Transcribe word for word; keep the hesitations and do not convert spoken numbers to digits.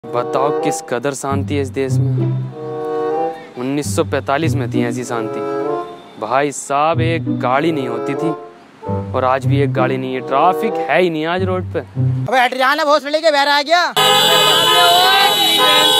बताओ किस कदर शांति है इस देश में। उन्नीस सौ पैंतालीस में थी ऐसी शांति। भाई साहब एक गाड़ी नहीं होती थी और आज भी एक गाड़ी नहीं है। ट्रैफिक है ही नहीं आज रोड पे। अबे हट जाना, भोसड़ी के बहरा आ गया।